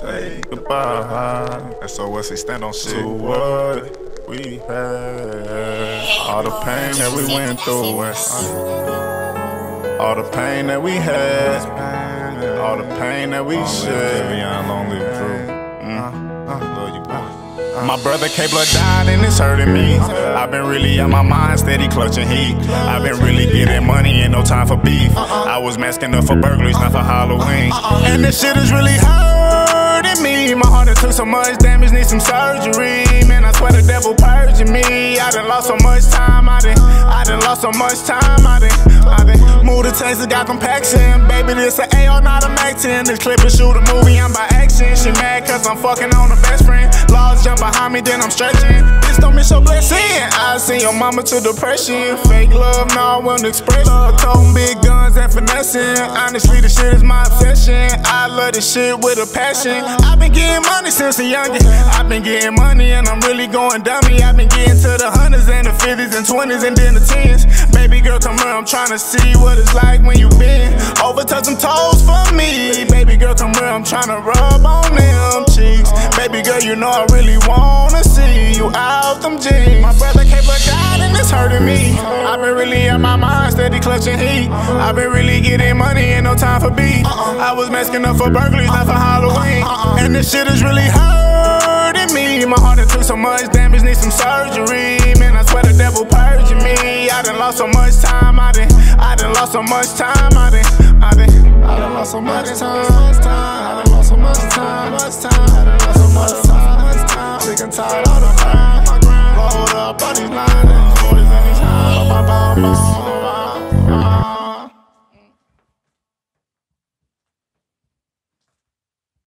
say goodbye. SOS, stand on shit. To what we had, all the pain that we went through, all the pain that we had, all the pain that we shed. Long live Drew. Love you, boy. My brother K-Blood died and it's hurting me. I've been really on my mind, steady clutching heat. I've been really getting money and no time for beef. I was masking up for burglaries, not for Halloween. And this shit is really hurting me. My heart took so much damage, need some surgery. Man, I swear the devil purging me. I done lost so much time, I done lost so much time, I done moved to Texas, got compaction. Baby, this an AR, not a Mac 10. This clip is shoot a movie, I'm by action. She mad cause I'm fucking on her best friend. Laws jump behind me, then I'm stretching. This don't miss your blessing. I seen your mama to depression. Fake love, no, I won't express. Toting big guns and finessing. Honestly, this shit is my obsession. I love this shit with a passion. I've been getting money since a youngin'. I've been getting money and I'm really going dummy. I've been getting to the hundreds and the 50s and 20s and then the 10s. Baby girl, come here, I'm trying to see what it's like when you been over, touch some toes for me. Baby girl, come here, I'm trying to rub on them cheeks. Baby girl, you know I really wanna see you out them jeans. My brother K-Blood died and it's hurting me. I've been really in my mind, steady clutching heat. I've been really getting money and no time for beef. I was masking up for burglaries, not for Halloween. And this shit is really hurting me. My heart took so much damage, need some surgery. Man, I swear the devil purging me. I done lost so much time, I done lost so much time, I done lost so much time, I done lost so much time, I done lost so much time, sick and tired of the grind, rolled up on these lines, and 40s in these hands,